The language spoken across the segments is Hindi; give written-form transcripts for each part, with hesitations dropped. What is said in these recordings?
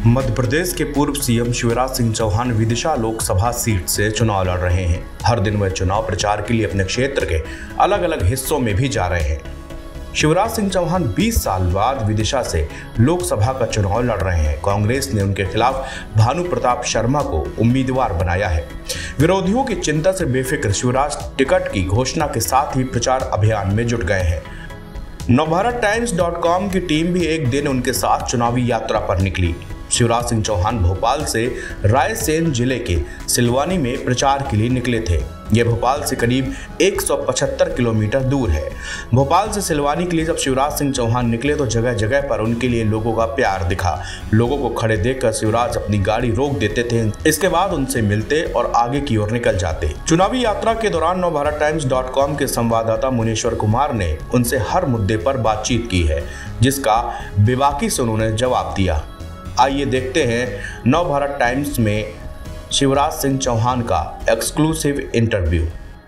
मध्य प्रदेश के पूर्व सीएम शिवराज सिंह चौहान विदिशा लोकसभा सीट से चुनाव लड़ रहे हैं। हर दिन वह चुनाव प्रचार के लिए अपने क्षेत्र के अलग अलग हिस्सों में भी जा रहे हैं। शिवराज सिंह चौहान 20 साल बाद विदिशा से लोकसभा का चुनाव लड़ रहे हैं। कांग्रेस ने उनके खिलाफ भानु प्रताप शर्मा को उम्मीदवार बनाया है। विरोधियों की चिंता से बेफिक्र शिवराज टिकट की घोषणा के साथ ही प्रचार अभियान में जुट गए हैं। नवभारतटाइम्स.com की टीम भी एक दिन उनके साथ चुनावी यात्रा पर निकली। शिवराज सिंह चौहान भोपाल से रायसेन जिले के सिलवानी में प्रचार के लिए निकले थे। यह भोपाल से करीब 175 किलोमीटर दूर है। भोपाल से सिलवानी के लिए जब शिवराज सिंह चौहान निकले तो जगह जगह पर उनके लिए लोगों का प्यार दिखा। लोगों को खड़े देखकर शिवराज अपनी गाड़ी रोक देते थे। इसके बाद उनसे मिलते और आगे की ओर निकल जाते। चुनावी यात्रा के दौरान नवभारतटाइम्स.com के संवाददाता मुनीश्वर कुमार ने उनसे हर मुद्दे पर बातचीत की है, जिसका बेबाकी से उन्होंने जवाब दिया। आइए देखते हैं नवभारत टाइम्स में शिवराज सिंह चौहान का एक्सक्लूसिव इंटरव्यू।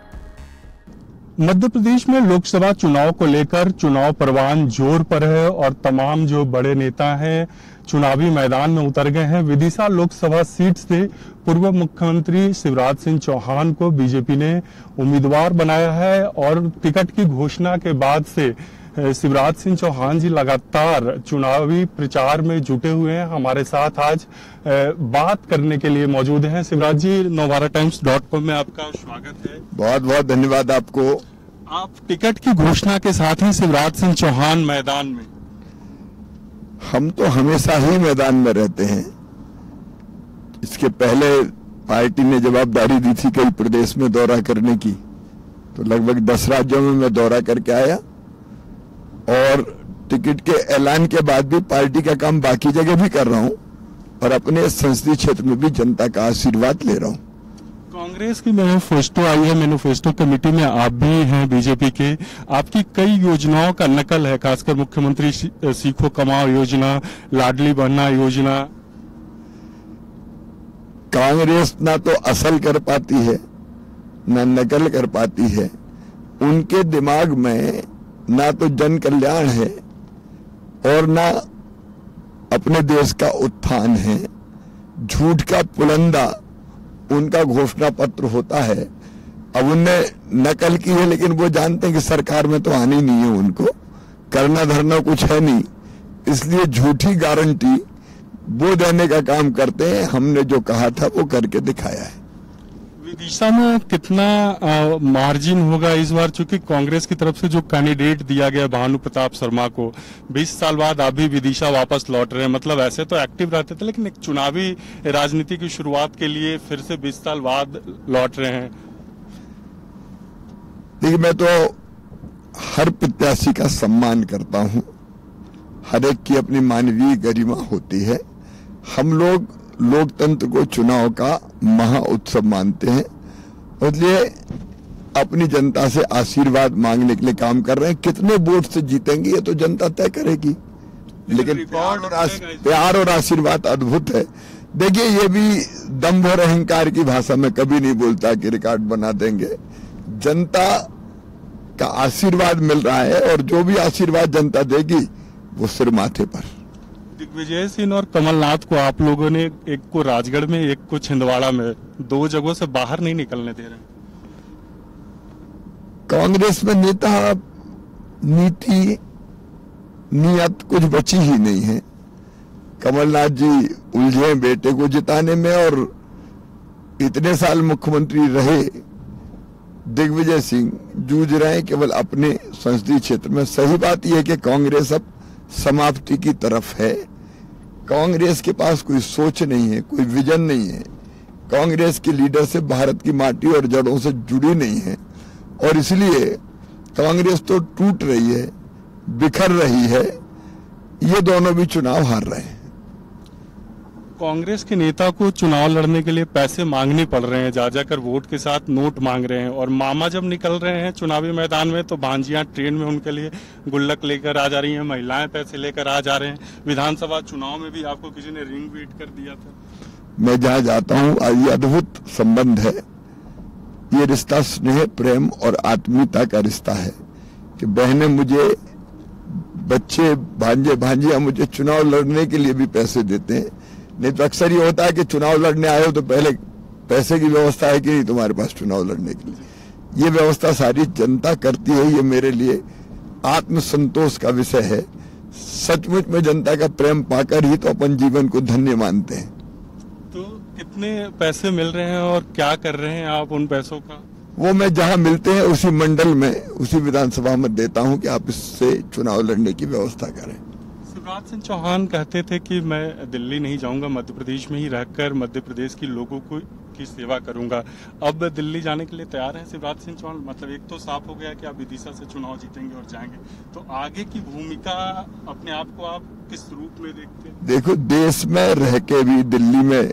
मध्य प्रदेश में लोकसभा चुनाव को लेकर चुनाव परवान जोर पर है और तमाम जो बड़े नेता हैं चुनावी मैदान में उतर गए हैं। विदिशा लोकसभा सीट से पूर्व मुख्यमंत्री शिवराज सिंह चौहान को बीजेपी ने उम्मीदवार बनाया है और टिकट की घोषणा के बाद से शिवराज सिंह चौहान जी लगातार चुनावी प्रचार में जुटे हुए हैं। हमारे साथ आज बात करने के लिए मौजूद हैं। शिवराज जी, नवभारतटाइम्स.com में आपका स्वागत है। बहुत बहुत धन्यवाद आपको। आप टिकट की घोषणा के साथ ही शिवराज सिंह चौहान मैदान में। हम तो हमेशा ही मैदान में रहते हैं। इसके पहले पार्टी ने जवाबदारी दी थी कई प्रदेश में दौरा करने की, तो लगभग 10 राज्यों में मैं दौरा करके आया और टिकट के ऐलान के बाद भी पार्टी का काम बाकी जगह भी कर रहा हूं और अपने संसदीय क्षेत्र में भी जनता का आशीर्वाद ले रहा हूं। कांग्रेस की मैनिफेस्टो आई है, मैनिफेस्टो कमेटी में आप भी हैं बीजेपी के। आपकी कई योजनाओं का नकल है, खासकर मुख्यमंत्री सीखो कमाओ योजना, लाडली बहना योजना। कांग्रेस ना तो असल कर पाती है ना नकल कर पाती है। उनके दिमाग में ना तो जन कल्याण है और ना अपने देश का उत्थान है। झूठ का पुलंदा उनका घोषणा पत्र होता है। अब उनने नकल की है, लेकिन वो जानते हैं कि सरकार में तो आनी नहीं है, उनको करना धरना कुछ है नहीं, इसलिए झूठी गारंटी वो देने का काम करते हैं। हमने जो कहा था वो करके दिखाया है। विदिशा में कितना मार्जिन होगा इस बार, चूंकि कांग्रेस की तरफ से जो कैंडिडेट दिया गया भानु प्रताप शर्मा को, 20 साल बाद अभी विदिशा वापस लौट रहे हैं। मतलब ऐसे तो एक्टिव रहते थे, लेकिन एक चुनावी राजनीति की शुरुआत के लिए फिर से 20 साल बाद लौट रहे हैं। देखिए, मैं तो हर प्रत्याशी का सम्मान करता हूं। हर एक की अपनी मानवीय गरिमा होती है। हम लोग लोकतंत्र को चुनाव का महा उत्सव मानते हैं और इसलिए अपनी जनता से आशीर्वाद मांगने के लिए काम कर रहे हैं। कितने वोट से जीतेंगे ये तो जनता तय करेगी, लेकिन प्यार और आशीर्वाद अद्भुत है। देखिए, ये भी दंभ और अहंकार की भाषा में कभी नहीं बोलता कि रिकॉर्ड बना देंगे। जनता का आशीर्वाद मिल रहा है और जो भी आशीर्वाद जनता देगी वो सिर माथे पर। दिग्विजय सिंह और कमलनाथ को आप लोगों ने, एक को राजगढ़ में एक को छिंदवाड़ा में, 2 जगहों से बाहर नहीं निकलने दे रहे। कांग्रेस में नेता नीति नियत कुछ बची ही नहीं है। कमलनाथ जी उलझे बेटे को जिताने में और इतने साल मुख्यमंत्री रहे। दिग्विजय सिंह जूझ रहे हैं केवल अपने संसदीय क्षेत्र में। सही बात यह है कि कांग्रेस अब समाप्ति की तरफ है। कांग्रेस के पास कोई सोच नहीं है, कोई विजन नहीं है। कांग्रेस की लीडरशिप भारत की माटी और जड़ों से जुड़ी नहीं है और इसलिए कांग्रेस तो टूट रही है, बिखर रही है। ये दोनों भी चुनाव हार रहे हैं। कांग्रेस के नेता को चुनाव लड़ने के लिए पैसे मांगने पड़ रहे हैं, जा जाकर वोट के साथ नोट मांग रहे हैं। और मामा जब निकल रहे हैं चुनावी मैदान में तो भांजियां ट्रेन में उनके लिए गुल्लक लेकर आ जा रही हैं, महिलाएं पैसे लेकर आ जा रहे हैं। विधानसभा चुनाव में भी आपको किसी ने रिंग वेट कर दिया था। मैं जहां जाता हूं ये अद्भुत संबंध है। ये रिश्ता स्नेह, प्रेम और आत्मीयता का रिश्ता है कि बहनें मुझे, बच्चे, भांजे भांजियां मुझे चुनाव लड़ने के लिए भी पैसे देते हैं। नहीं तो अक्सर ये होता है कि चुनाव लड़ने आए हो तो पहले पैसे की व्यवस्था है कि नहीं तुम्हारे पास चुनाव लड़ने के लिए। ये व्यवस्था सारी जनता करती है। ये मेरे लिए आत्मसंतोष का विषय है। सचमुच में जनता का प्रेम पाकर ही तो अपन जीवन को धन्य मानते हैं। तो कितने पैसे मिल रहे हैं और क्या कर रहे हैं आप उन पैसों का? वो मैं जहां मिलते हैं उसी मंडल में, उसी विधानसभा में देता हूं कि आप इससे चुनाव लड़ने की व्यवस्था करें। शिवराज सिंह चौहान कहते थे कि मैं दिल्ली नहीं जाऊंगा, मध्य प्रदेश में ही रहकर मध्य प्रदेश की लोगों की सेवा करूंगा। अब दिल्ली जाने के लिए तैयार हैं शिवराज सिंह चौहान? मतलब एक तो साफ हो गया कि आप विदिशा से चुनाव जीतेंगे और जाएंगे, तो आगे की भूमिका अपने आप को आप किस रूप में देखते हैं? देखो, देश में रह के भी दिल्ली में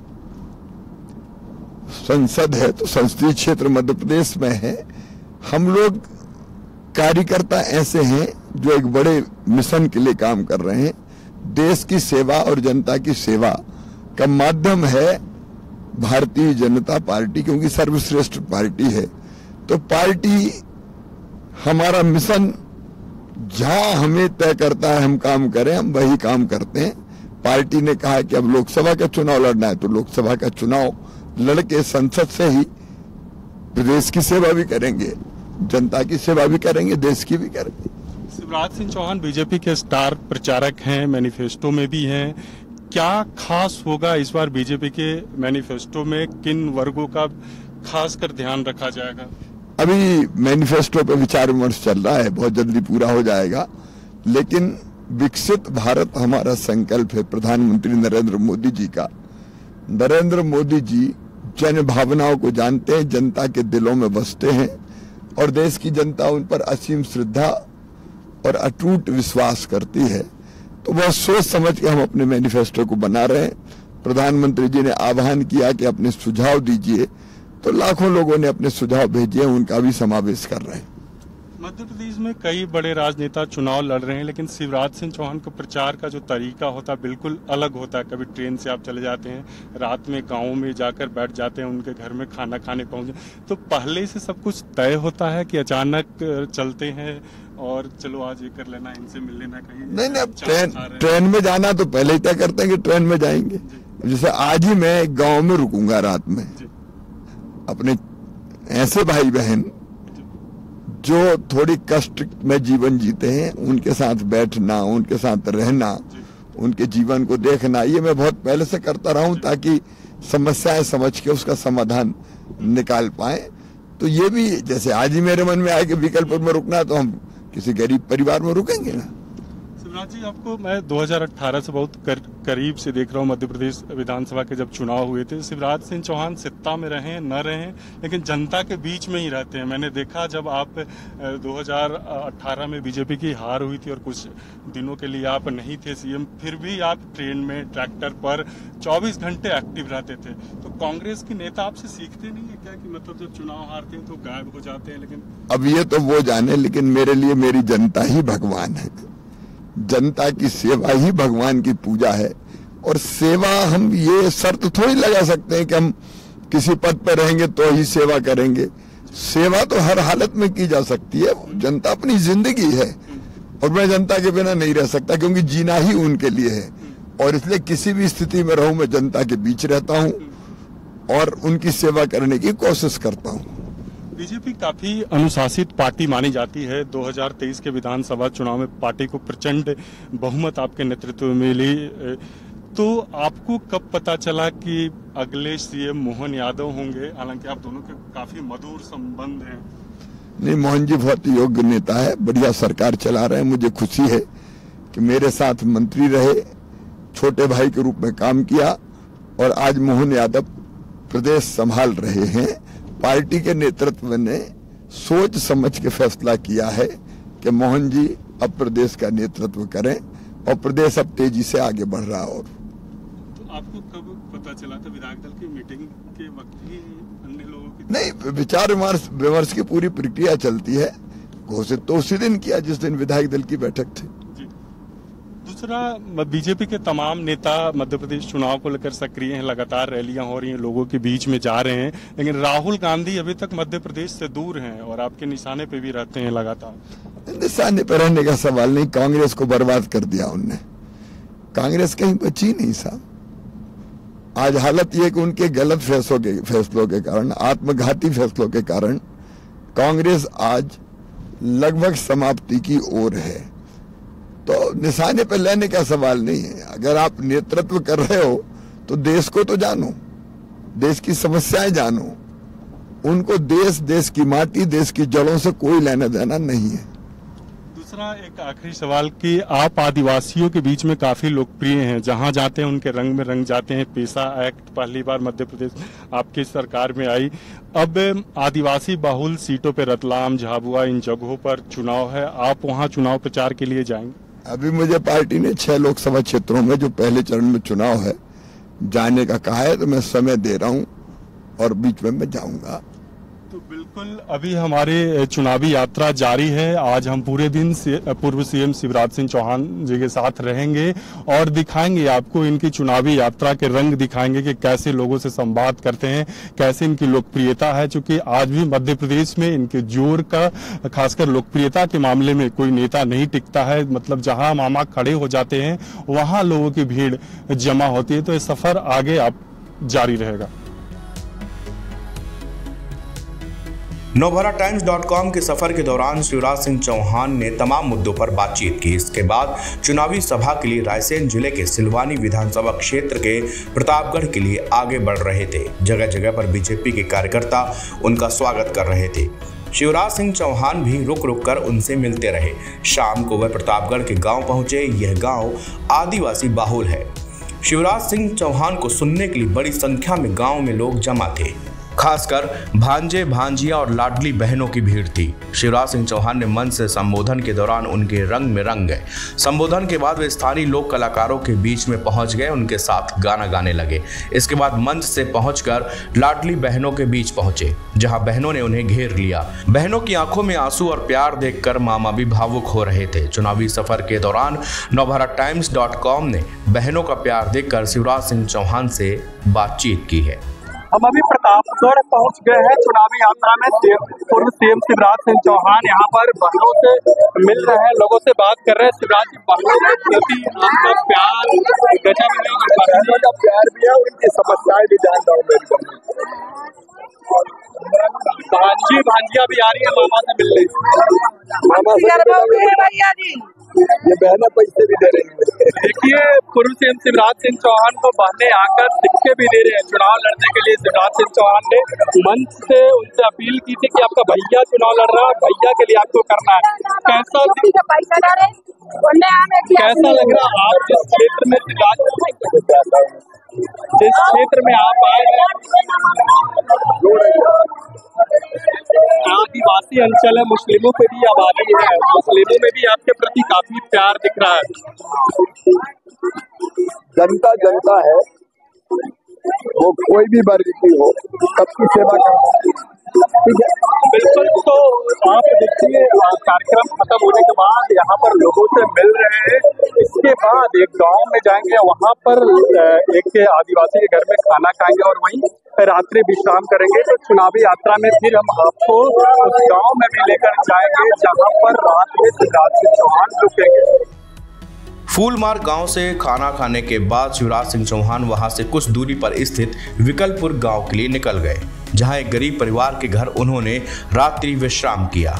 संसद है तो संसदीय क्षेत्र मध्य प्रदेश में है। हम लोग कार्यकर्ता ऐसे हैं जो एक बड़े मिशन के लिए काम कर रहे हैं। देश की सेवा और जनता की सेवा का माध्यम है भारतीय जनता पार्टी, क्योंकि सर्वश्रेष्ठ पार्टी है। तो पार्टी हमारा मिशन जहां हमें तय करता है हम काम करें, हम वही काम करते हैं। पार्टी ने कहा कि अब लोकसभा का चुनाव लड़ना है तो लोकसभा का चुनाव लड़के संसद से ही प्रदेश की सेवा भी करेंगे, जनता की सेवा भी करेंगे, देश की भी करेंगे। शिवराज सिंह चौहान बीजेपी के स्टार प्रचारक हैं, मैनिफेस्टो में भी हैं। क्या खास होगा इस बार बीजेपी के मैनिफेस्टो में? किन वर्गों का खासकर ध्यान रखा जाएगा? अभी मैनिफेस्टो पे विचार विमर्श चल रहा है, बहुत जल्दी पूरा हो जाएगा। लेकिन विकसित भारत हमारा संकल्प है प्रधानमंत्री नरेंद्र मोदी जी का। नरेंद्र मोदी जी जन भावनाओं को जानते हैं, जनता के दिलों में बसते हैं और देश की जनता उन पर असीम श्रद्धा और अटूट विश्वास करती है। तो बहुत सोच समझ के हम अपने मैनिफेस्टो को बना रहे हैं। प्रधानमंत्री जी ने आह्वान किया कि अपने सुझाव दीजिए, तो लाखों लोगों ने अपने सुझाव भेजे, उनका भी समावेश कर रहे हैं। मध्य प्रदेश में कई बड़े राजनेता चुनाव लड़ रहे हैं, लेकिन शिवराज सिंह चौहान का प्रचार का जो तरीका होता है बिल्कुल अलग होता है। कभी ट्रेन से आप चले जाते हैं, रात में गाँव में जाकर बैठ जाते हैं, उनके घर में खाना खाने पहुंचे। तो पहले से सब कुछ तय होता है कि अचानक चलते हैं और चलो आज ये कर लेना, इनसे मिल लेना कहीं? नहीं, अब ट्रेन में जाना तो पहले ही तय करते हैं कि ट्रेन में जाएंगे। जैसे आज ही मैं गाँव में रुकूंगा रात में। अपने ऐसे भाई बहन जो थोड़ी कष्ट में जीवन जीते हैं उनके साथ बैठना, उनके साथ रहना, उनके जीवन को देखना, ये मैं बहुत पहले से करता रहा हूं ताकि समस्याएं समझ के उसका समाधान निकाल पाए। तो ये भी जैसे आज ही मेरे मन में आया कि विकल्प में रुकना है तो हम किसी गरीब परिवार में रुकेंगे ना। शिवराज जी, आपको मैं 2018 से बहुत करीब से देख रहा हूँ। मध्य प्रदेश विधानसभा के जब चुनाव हुए थे, शिवराज सिंह चौहान सत्ता में रहें न रहें लेकिन जनता के बीच में ही रहते हैं। मैंने देखा जब आप 2018 में बीजेपी की हार हुई थी और कुछ दिनों के लिए आप नहीं थे सीएम, फिर भी आप ट्रेन में, ट्रैक्टर पर 24 घंटे एक्टिव रहते थे। तो कांग्रेस के नेता आपसे सीखते नहीं है क्या कि मतलब जब चुनाव हारते हैं तो गायब हो जाते हैं? लेकिन अब ये तो वो जाने, लेकिन मेरे लिए मेरी जनता ही भगवान है। जनता की सेवा ही भगवान की पूजा है। और सेवा हम ये शर्त थोड़ी लगा सकते हैं कि हम किसी पद पर रहेंगे तो ही सेवा करेंगे। सेवा तो हर हालत में की जा सकती है। जनता अपनी जिंदगी है और मैं जनता के बिना नहीं रह सकता, क्योंकि जीना ही उनके लिए है। और इसलिए किसी भी स्थिति में रहूं मैं जनता के बीच रहता हूं और उनकी सेवा करने की कोशिश करता हूं। बीजेपी काफी अनुशासित पार्टी मानी जाती है। 2023 के विधानसभा चुनाव में पार्टी को प्रचंड बहुमत आपके नेतृत्व में मिली। तो आपको कब पता चला कि अगले सीएम मोहन यादव होंगे? हालांकि आप दोनों के काफी मधुर संबंध हैं। नहीं, मोहन जी बहुत योग्य नेता है, बढ़िया सरकार चला रहे हैं। मुझे खुशी है कि मेरे साथ मंत्री रहे, छोटे भाई के रूप में काम किया और आज मोहन यादव प्रदेश संभाल रहे हैं। पार्टी के नेतृत्व ने सोच समझ के फैसला किया है कि मोहन जी अब प्रदेश का नेतृत्व करें और प्रदेश अब तेजी से आगे बढ़ रहा। और तो आपको कब पता चला था? विधायक दल की मीटिंग के वक्त ही अन्य लोगों की? नहीं, विचार विमर्श की पूरी प्रक्रिया चलती है। घोषित तो उसी दिन किया जिस दिन विधायक दल की बैठक थी। दूसरा, बीजेपी के तमाम नेता मध्य प्रदेश चुनाव को लेकर सक्रिय हैं, लगातार रैलियां हो रही हैं, लोगों के बीच में जा रहे हैं, लेकिन राहुल गांधी अभी तक मध्य प्रदेश से दूर हैं और आपके निशाने पे भी रहते हैं लगातार। निशाने पर रहने का सवाल नहीं, कांग्रेस को बर्बाद कर दिया उनने। कांग्रेस कहीं बची नहीं साहब। आज हालत ये कि उनके गलत फैसलों के कारण, आत्मघाती फैसलों के कारण कांग्रेस आज लगभग समाप्ति की ओर है। तो निशाने पर लेने का सवाल नहीं है। अगर आप नेतृत्व कर रहे हो तो देश को तो जानो, देश की समस्याएं जानो। उनको देश की माटी, देश की जड़ों से कोई लेना देना नहीं है। दूसरा एक आखिरी सवाल कि आप आदिवासियों के बीच में काफी लोकप्रिय हैं, जहां जाते हैं उनके रंग में रंग जाते हैं। पेशा एक्ट पहली बार मध्य प्रदेश आपकी सरकार में आई। अब आदिवासी बहुल सीटों पर रतलाम, झाबुआ, इन जगहों पर चुनाव है, आप वहां चुनाव प्रचार के लिए जाएंगे? अभी मुझे पार्टी ने 6 लोकसभा क्षेत्रों में जो पहले चरण में चुनाव है जाने का कहा है, तो मैं समय दे रहा हूं और बीच में मैं जाऊंगा। तो बिल्कुल अभी हमारे चुनावी यात्रा जारी है। आज हम पूरे दिन पूर्व सीएम शिवराज सिंह चौहान जी के साथ रहेंगे और दिखाएंगे आपको इनकी चुनावी यात्रा के रंग दिखाएंगे कि कैसे लोगों से संवाद करते हैं, कैसे इनकी लोकप्रियता है। चूंकि आज भी मध्य प्रदेश में इनके जोर का, खासकर लोकप्रियता के मामले में कोई नेता नहीं टिकता है। मतलब जहां मामा खड़े हो जाते हैं वहां लोगों की भीड़ जमा होती है। तो ये सफर आगे आप जारी रहेगा। नवभारतटाइम्स.com के सफर के दौरान शिवराज सिंह चौहान ने तमाम मुद्दों पर बातचीत की। इसके बाद चुनावी सभा के लिए रायसेन जिले के सिलवानी विधानसभा क्षेत्र के प्रतापगढ़ के लिए आगे बढ़ रहे थे। जगह जगह पर बीजेपी के कार्यकर्ता उनका स्वागत कर रहे थे। शिवराज सिंह चौहान भी रुक रुक कर उनसे मिलते रहे। शाम को वह प्रतापगढ़ के गांव पहुंचे। यह गांव आदिवासी बाहुल है। शिवराज सिंह चौहान को सुनने के लिए बड़ी संख्या में गांव में लोग जमा थे। खासकर भांजे, भांजिया और लाडली बहनों की भीड़ थी। शिवराज सिंह चौहान ने मंच से संबोधन के दौरान उनके रंग में रंग गए। संबोधन के बाद वे स्थानीय लोक कलाकारों के बीच में पहुंच गए, उनके साथ गाना गाने लगे। इसके बाद मंच से पहुंचकर लाडली बहनों के बीच पहुंचे, जहां बहनों ने उन्हें घेर लिया। बहनों की आंखों में आंसू और प्यार देखकर मामा भी भावुक हो रहे थे। चुनावी सफर के दौरान नवभारतटाइम्स.com ने बहनों का प्यार देखकर शिवराज सिंह चौहान से बातचीत की है। हम अभी प्रतापगढ़ पहुंच गए हैं। चुनावी यात्रा में पूर्व सीएम शिवराज सिंह चौहान यहाँ पर बहनों से मिल रहे हैं, लोगों से बात कर रहे हैं। शिवराज जी, बहनों के प्रति आपका प्यार गजब है और बहनों का प्यार भी है, उनकी समस्याएं भी जानता हूँ। भांजी भांजिया भी आ रही है मामा से मिलने। मामा से भैया जी, ये बहना पैसे भी दे रही है। देखिए, पूर्व सीएम शिवराज सिंह चौहान को बहने आकर सिक्के भी दे रहे हैं। चुनाव लड़ने के लिए शिवराज सिंह चौहान ने मंच से उनसे अपील की थी कि आपका भैया चुनाव लड़ रहा है, भैया के लिए आपको करना है। कैसा लग रहा है आप जिस क्षेत्र में आप आए हैं, आदिवासी अंचल है, मुस्लिमों पे भी आबादी है, मुस्लिमों में भी आपके प्रति काफी प्यार दिख रहा है। जनता है, वो कोई भी वर्ग की हो, सबकी सेवा करना। ठीक है, बिल्कुल। तो आप देखिए, कार्यक्रम खत्म होने के बाद यहाँ पर लोगों से मिल रहे हैं। इसके बाद एक गांव में जाएंगे, वहाँ पर एक आदिवासी के घर में खाना खाएंगे और वहीं रात्रि विश्राम करेंगे। तो चुनावी यात्रा में फिर हम आपको उस गांव में भी लेकर जाएंगे जहाँ पर रात में शिवराज सिंह चौहान रुकेंगे। फूलमार गांव से खाना खाने के बाद शिवराज सिंह चौहान वहां से कुछ दूरी पर स्थित विकलपुर गांव के लिए निकल गए, जहां एक गरीब परिवार के घर उन्होंने रात्रि विश्राम किया।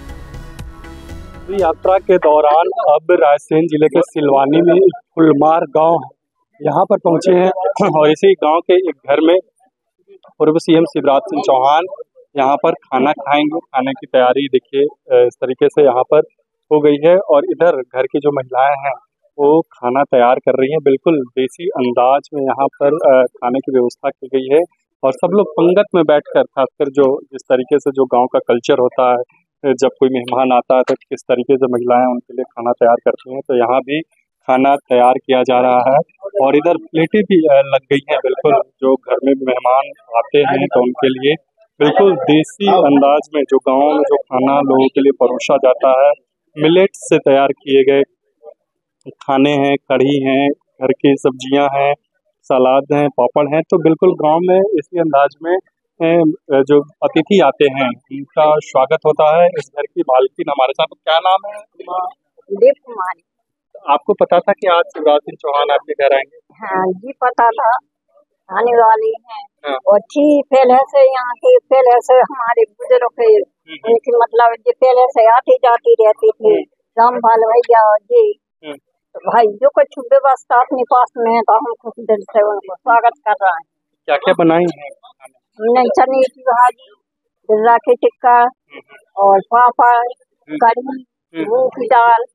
यात्रा के दौरान अब रायसेन जिले के सिलवानी में फूलमार गांव यहाँ पर पहुंचे हैं और इसी गांव के एक घर में पूर्व सीएम शिवराज सिंह चौहान यहाँ पर खाना खाएंगे। खाने की तैयारी देखिए इस तरीके से यहाँ पर हो गई है और इधर घर की जो महिलाएं हैं वो खाना तैयार कर रही हैं। बिल्कुल देसी अंदाज में यहाँ पर खाने की व्यवस्था की गई है और सब लोग पंगत में बैठकर, खासकर जो जिस तरीके से जो गांव का कल्चर होता है, जब कोई मेहमान आता है तो किस तरीके से महिलाएं उनके लिए खाना तैयार करती हैं, तो यहाँ भी खाना तैयार किया जा रहा है और इधर प्लेटें भी लग गई हैं। बिल्कुल जो घर में मेहमान आते हैं तो उनके लिए बिल्कुल देसी अंदाज में जो गाँव में जो खाना लोगों के लिए परोसा जाता है, मिलेट से तैयार किए गए खाने हैं, कढ़ी हैं, घर की सब्जियां हैं, सलाद हैं, पापड़ हैं। तो बिल्कुल गांव में इसी अंदाज में जो अतिथि आते हैं उनका स्वागत होता है। इस घर की मालकिन हमारे साथ, क्या नाम है? देव कुमारी। आपको पता था कि आज शिवराज सिंह चौहान आपके घर आएंगे? हाँ जी, पता था। आने वाली हैं। हाँ। और ठीक पहले से यहाँ के पहले से हमारे बुजुर्ग के उनकी मतलब जो पहले से आती जाती रहती थी रामपाल भैया और जी तो भाई जो कुछ व्यवस्था अपने पास में है तो हम कुछ दिल से उनको स्वागत कर रहे हैं। क्या क्या बनाई हैं? हमने चने की भाजी, बिरला की टिक्का और पापड़, कढ़ी, मूंग की दाल।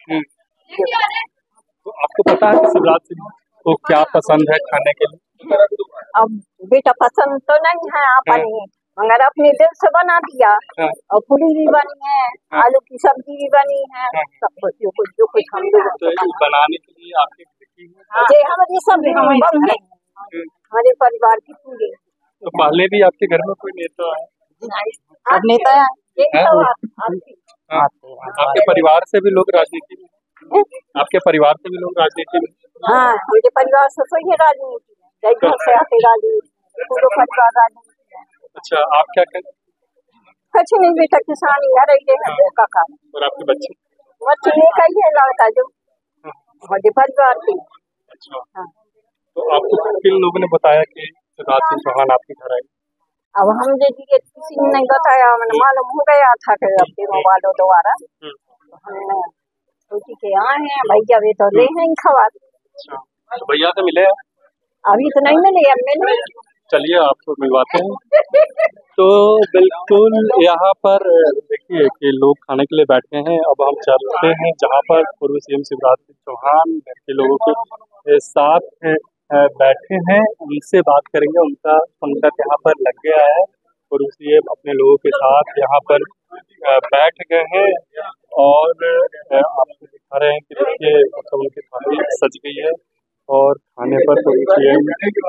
तो आपको पता है शिवराज सिंह को क्या पसंद है खाने के लिए? अब बेटा पसंद तो नहीं है अपनी मगर अपने दिल से बना दिया और पूरी भी बनी है, आलू की सब्जी भी बनी है, सब कुछ जो कुछ हम तो बनाने के लिए आपके जी हमारे सब बन गए हमारे परिवार की पूरी। तो पहले भी आपके घर में कोई नेता है? अब नेता आपके परिवार से भी लोग राजनीति में? आपके परिवार से भी लोग राजनीति में? हाँ हमारे परिवार से सही है राजनीति में, घर से आते राजनीति पूरा परिवार राजनीति। अच्छा आप क्या करते? कुछ नहीं बेटा किसानी घर ही है का काम। और आपके बच्चे? बच्चे एक ही है लड़का जो हमारे परिवार की। अच्छा तो आपको किन लोगों ने बताया कि शिवराज सिंह चौहान आपके घर आए? अब हम जो किसी ने नहीं बताया मैंने मालूम हो गया था कि अपने मोबाइलों द्वारा हमने सोची के आए हैं भैया वे तो ले हैं खबर। अच्छा तो भैया से मिले? अभी तो नहीं मिले अब मिले। चलिए आपको मिलवाते हैं। तो बिल्कुल यहाँ पर देखिए कि लोग खाने के लिए बैठे हैं। अब हम चलते हैं जहाँ पर पूर्व सीएम शिवराज सिंह चौहान घर के लोगों के साथ बैठे हैं, उनसे बात करेंगे। उनका पंगत यहाँ पर लग गया है। पूर्व सीएम अपने लोगों के साथ यहाँ पर बैठ गए हैं और आपको दिखा रहे हैं कि देखिए मतलब उनकी थाली सज गई है और खाने पर पूर्व सीएम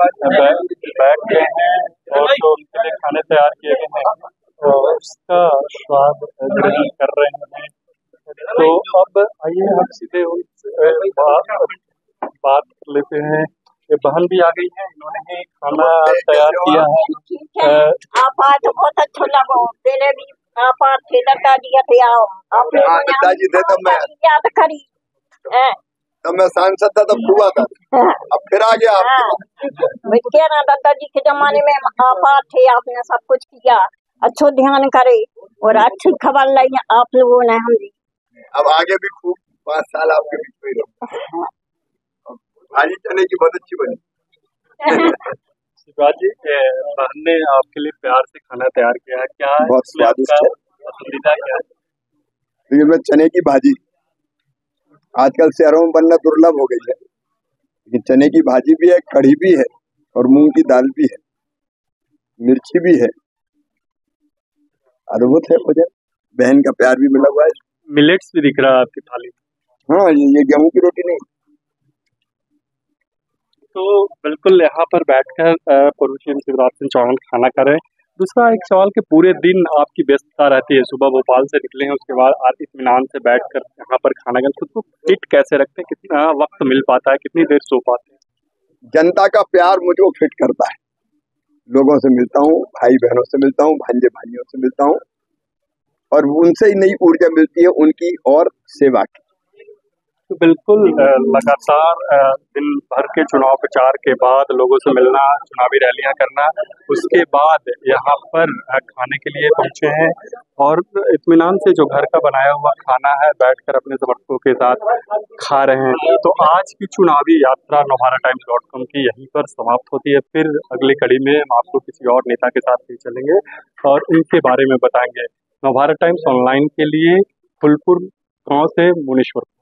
बैठ गए हैं और जो उनके लिए खाने तैयार किए गए हैं तो उसका स्वाद ग्रहण कर रहे हैं। तो अब आइए हम सीधे उनसे बात कर लेते हैं। ये बहन भी आ गई है, इन्होंने ही खाना तैयार किया है। आप आज तो बहुत अच्छा लगा पहले भी आप थे दादाजी थे आओ आपने दादाजी थे तब मैं याद करी तब मैं सांसद था तब हुआ था अब फिर आ गया कह रहा दादाजी के जमाने में आप थे आपने सब कुछ किया अच्छो ध्यान करे और अच्छी खबर लाई आप लोगों ने हम अब आगे भी खूब 5 साल आपके बीच में रहो। भाजी चने की बहुत अच्छी बनी। शिवराज जी बहन ने आपके लिए प्यार से खाना तैयार किया है, क्या है बहुत स्वादिष्ट है। पसंदीदा क्या है? लेकिन चने की भाजी आजकल शहरों में बनना दुर्लभ हो गई है, लेकिन चने की भाजी भी है, कढ़ी भी है और मूंग की दाल भी है, मिर्ची भी है, अद्भुत है भोजन। बहन का प्यार भी मिला हुआ है। मिलेट्स भी दिख रहा है आपकी थाली। हाँ ये गेहूं की रोटी नहीं। तो बिल्कुल यहाँ पर बैठकर पूर्व सीएम शिवराज सिंह चौहान खाना कर रहे हैं। दूसरा एक सवाल कि पूरे दिन आपकी व्यस्तता रहती है, सुबह भोपाल से निकले हैं उसके बाद इत्मीनान से बैठकर यहाँ पर खाना खाते, खुद को फिट कैसे रखते हैं? कितना वक्त मिल पाता है, कितनी देर सो पाते हैं? जनता का प्यार मुझको फिट करता है। लोगों से मिलता हूँ, भाई बहनों से मिलता हूँ, भांजे भाइयों से मिलता हूँ और उनसे ही नई ऊर्जा मिलती है उनकी और सेवा की। तो बिल्कुल लगातार दिन भर के चुनाव प्रचार के बाद लोगों से मिलना, चुनावी रैलियां करना, उसके बाद यहाँ पर खाने के लिए पहुंचे हैं और इत्मीनान से जो घर का बनाया हुआ खाना है बैठकर अपने समर्थकों के साथ खा रहे हैं। तो आज की चुनावी यात्रा navharatimes.com की यहीं पर समाप्त होती है। फिर अगली कड़ी में हम आपको किसी और नेता के साथ भी चलेंगे और उनके बारे में बताएंगे। नवभारत टाइम्स ऑनलाइन के लिए फुलपुर गाँव से मुनीश्वर।